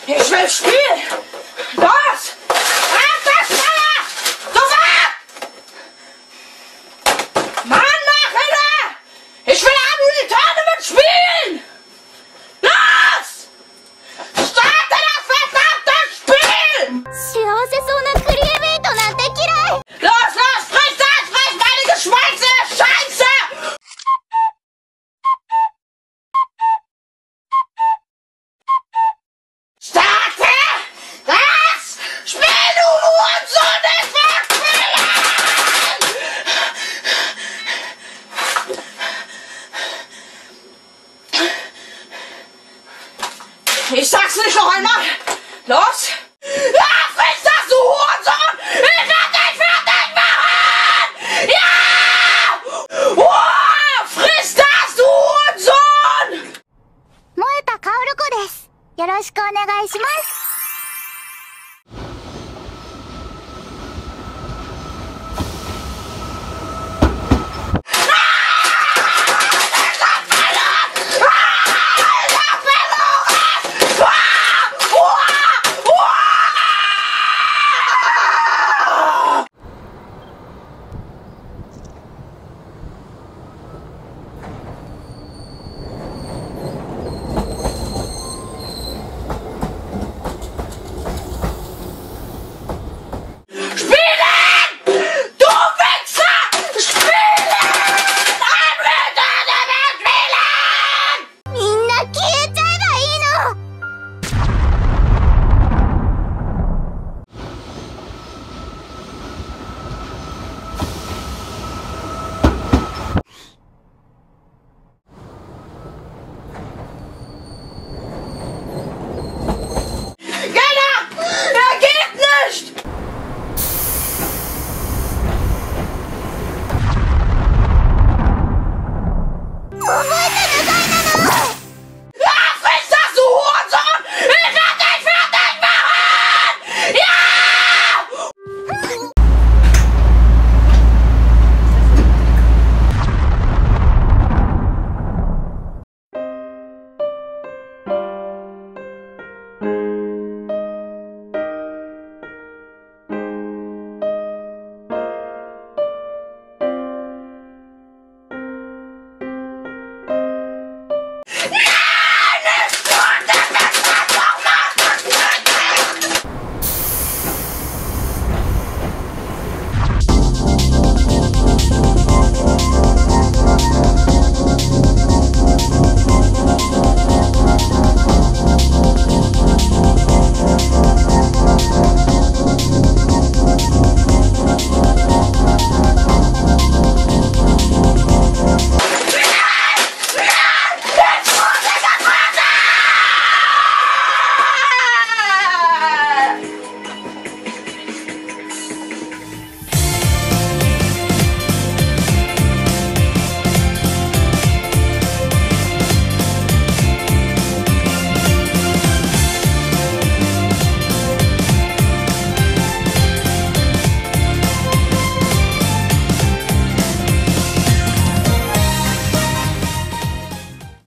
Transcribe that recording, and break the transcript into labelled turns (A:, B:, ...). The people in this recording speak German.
A: Ich will spielen! Los! Ab das Feuer! Sofort! Mann, mach hinter! Ich will am Tournament spielen! Los! Starte das verdammte Spiel!
B: 幸せそうなクリエメイトなんて嫌い。
A: Los, los, friss das! Friss meine Geschmeiße! Scheiße! Starte! Das! Spiel, du Hurensohn! Ich will spielen! Ich sag's nicht noch einmal! Los! Ja, friss das, du Hurensohn! Ich werd dich fertig machen! Ja! Oh, friss das, du Hurensohn!
B: 燃えたカオル子です。よろしくお願いします。